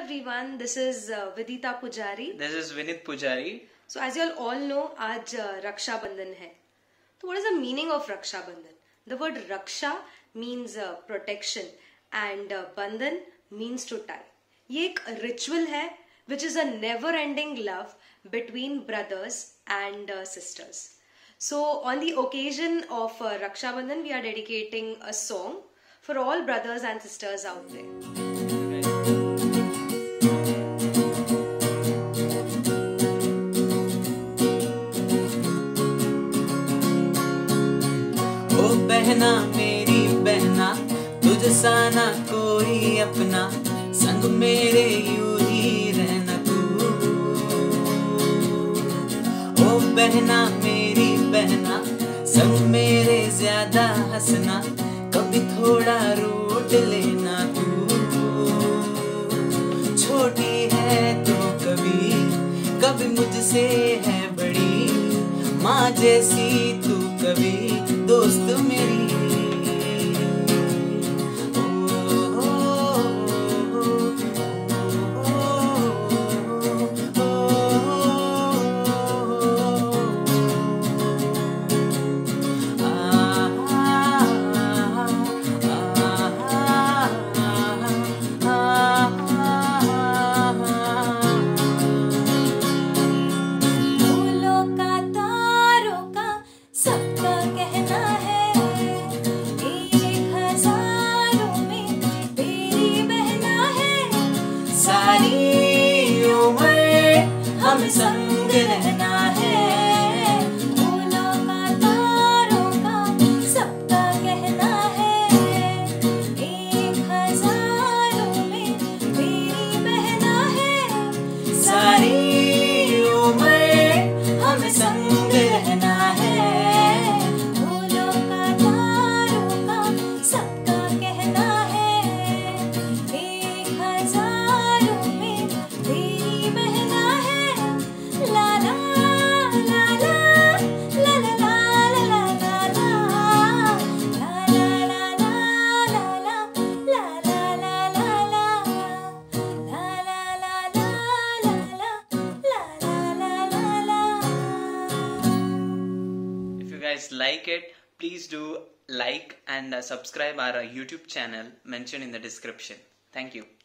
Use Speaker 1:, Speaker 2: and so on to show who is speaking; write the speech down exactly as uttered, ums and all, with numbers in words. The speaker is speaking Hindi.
Speaker 1: everyone, this is uh, Vidita Pujari.
Speaker 2: This is Vinit Pujari.
Speaker 1: So as you all all know, आज uh, Raksha Bandhan है. So what is the meaning of Raksha Bandhan? The word Raksha means uh, protection and uh, Bandhan means to tie. ये एक ritual है which is a never-ending love between brothers and uh, sisters. So on the occasion of uh, Raksha Bandhan, we are dedicating a song for all brothers and sisters out there.
Speaker 3: ओ बहना मेरी बहना, तुझसा ना कोई अपना, संग मेरे यूं ही रहना तू। ओ बहना मेरी बहना, संग मेरे ज्यादा हंसना, कभी थोड़ा रूठ लेना तू। छोटी है तो कभी कभी मुझसे है बड़ी, माँ जैसी तू कभी दोस्त मेरी। सारी उम्र हम संग रहना है, फूलों का तारों का सबका कहना है। एक हजारों में मेरी बहना है, सारी उम्र हम संग रहना है, फूलों का तारों का सबका कहना है। एक हजार
Speaker 2: Guys, like it, please do like and uh, subscribe our uh, YouTube channel mentioned in the description. Thank you.